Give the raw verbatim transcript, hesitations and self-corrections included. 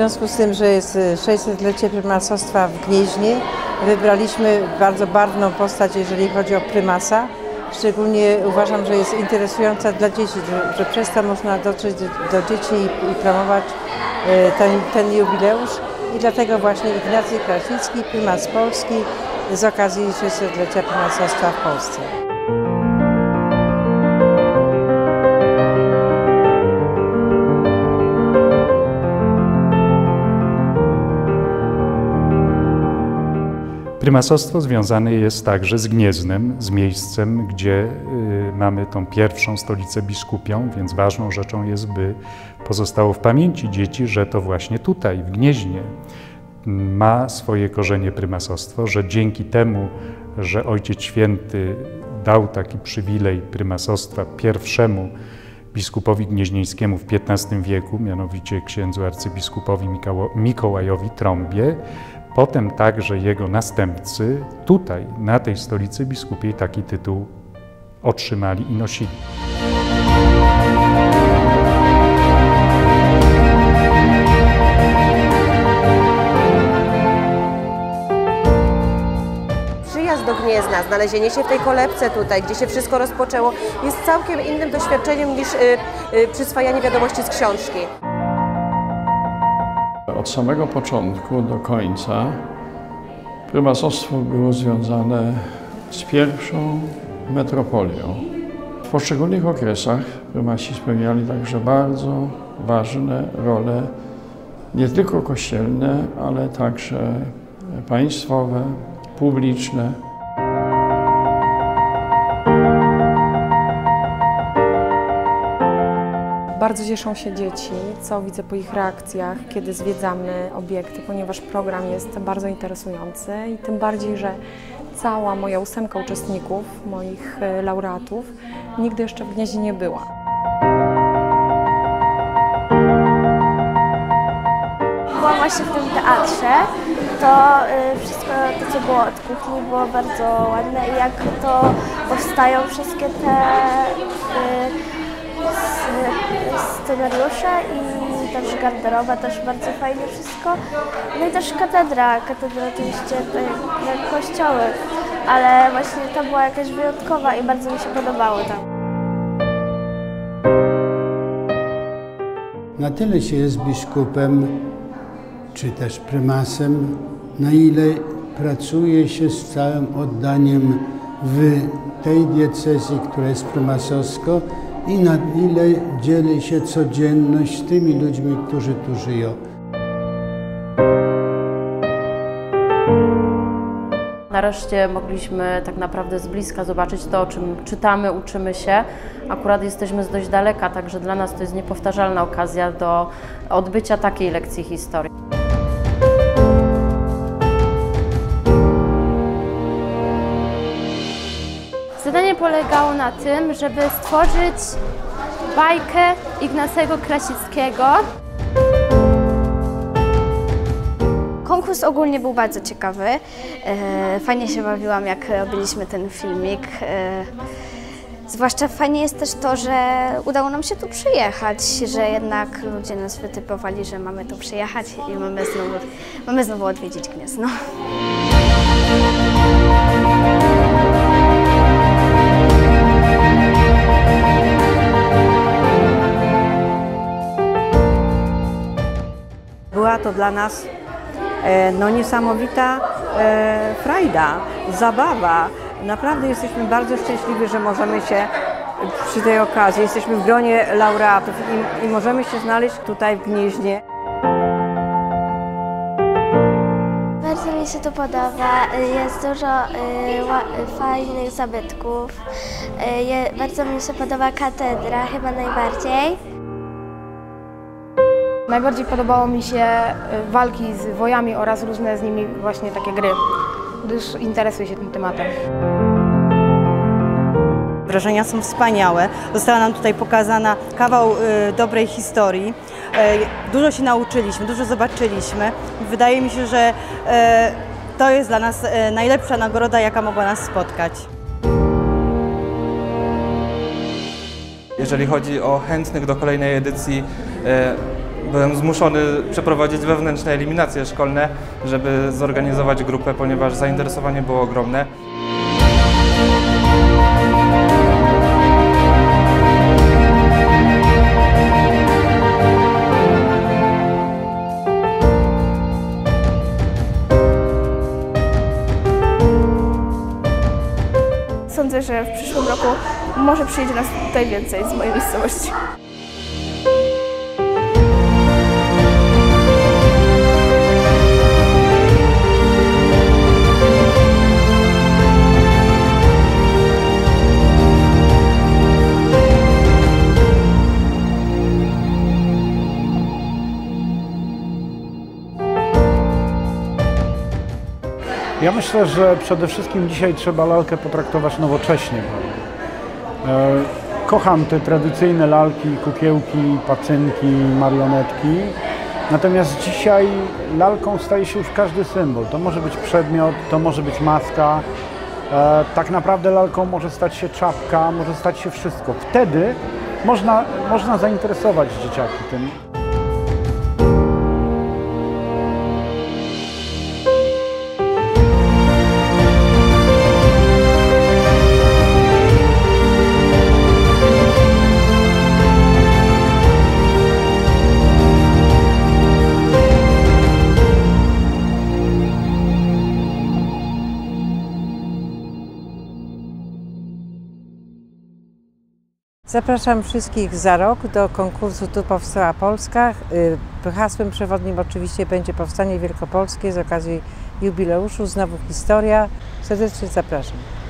związku z tym, że jest sześćsetlecie prymasostwa w Gnieźnie, wybraliśmy bardzo barwną postać, jeżeli chodzi o prymasa. Szczególnie uważam, że jest interesująca dla dzieci, że, że przez to można dotrzeć do, do dzieci i, i promować ten, ten jubileusz. I dlatego właśnie Ignacy Krasicki, prymas Polski, z okazji sześćsetlecia prymasostwa w Polsce. Prymasostwo związane jest także z Gnieznem, z miejscem, gdzie y, mamy tą pierwszą stolicę biskupią, więc ważną rzeczą jest, by pozostało w pamięci dzieci, że to właśnie tutaj, w Gnieźnie, ma swoje korzenie prymasostwo, że dzięki temu, że Ojciec Święty dał taki przywilej prymasostwa pierwszemu biskupowi gnieźnieńskiemu w piętnastym wieku, mianowicie księdzu arcybiskupowi Mikołajowi Trąbie, potem także jego następcy tutaj, na tej stolicy biskupiej, taki tytuł otrzymali i nosili. Przyjazd do Gniezna, znalezienie się w tej kolebce tutaj, gdzie się wszystko rozpoczęło, jest całkiem innym doświadczeniem niż y, y, przyswajanie wiadomości z książki. Od samego początku do końca prymasostwo było związane z pierwszą metropolią. W poszczególnych okresach prymasi spełniali także bardzo ważne role, nie tylko kościelne, ale także państwowe, publiczne. Bardzo cieszą się dzieci, co widzę po ich reakcjach, kiedy zwiedzamy obiekty, ponieważ program jest bardzo interesujący i tym bardziej, że cała moja ósemka uczestników, moich laureatów, nigdy jeszcze w Gnieźnie nie była. Byłam właśnie w tym teatrze, to wszystko to, co było od kuchni, było bardzo ładne i jak to powstają wszystkie te scenariusze i też garderoba, też bardzo fajnie wszystko. No i też katedra, katedra oczywiście jak kościoły, ale właśnie ta była jakaś wyjątkowa i bardzo mi się podobało tam. Na tyle się jest biskupem, czy też prymasem, na ile pracuje się z całym oddaniem w tej diecezji, która jest prymasowsko, i na ile dzieli się codzienność z tymi ludźmi, którzy tu żyją. Nareszcie mogliśmy tak naprawdę z bliska zobaczyć to, o czym czytamy, uczymy się. Akurat jesteśmy z dość daleka, także dla nas to jest niepowtarzalna okazja do odbycia takiej lekcji historii. Zadanie polegało na tym, żeby stworzyć bajkę Ignacego Krasickiego. Konkurs ogólnie był bardzo ciekawy. Fajnie się bawiłam, jak robiliśmy ten filmik. Zwłaszcza fajnie jest też to, że udało nam się tu przyjechać, że jednak ludzie nas wytypowali, że mamy tu przyjechać i mamy znowu, mamy znowu odwiedzić Gniezno. Była to dla nas no, niesamowita e, frajda, zabawa. Naprawdę jesteśmy bardzo szczęśliwi, że możemy się przy tej okazji, jesteśmy w gronie laureatów i, i możemy się znaleźć tutaj w Gnieźnie. Bardzo mi się to podoba, jest dużo y, fajnych zabytków, y, je, bardzo mi się podoba katedra, chyba najbardziej. Najbardziej podobało mi się walki z wojami oraz różne z nimi właśnie takie gry, gdyż interesuję się tym tematem. Wrażenia są wspaniałe. Została nam tutaj pokazana kawał y, dobrej historii. Y, dużo się nauczyliśmy, dużo zobaczyliśmy. Wydaje mi się, że y, to jest dla nas y, najlepsza nagroda, jaka mogła nas spotkać. Jeżeli chodzi o chętnych do kolejnej edycji, y, byłem zmuszony przeprowadzić wewnętrzne eliminacje szkolne, żeby zorganizować grupę, ponieważ zainteresowanie było ogromne. Sądzę, że w przyszłym roku może przyjdzie nas tutaj więcej z mojej miejscowości. Ja myślę, że przede wszystkim dzisiaj trzeba lalkę potraktować nowocześnie. Kocham te tradycyjne lalki, kukiełki, pacynki, marionetki. Natomiast dzisiaj lalką staje się już każdy symbol. To może być przedmiot, to może być maska. Tak naprawdę lalką może stać się czapka, może stać się wszystko. Wtedy można, można zainteresować dzieciaki tym. Zapraszam wszystkich za rok do konkursu Tu powstała Polska. Hasłem przewodnim oczywiście będzie Powstanie Wielkopolskie z okazji jubileuszu, znowu historia. Serdecznie zapraszam.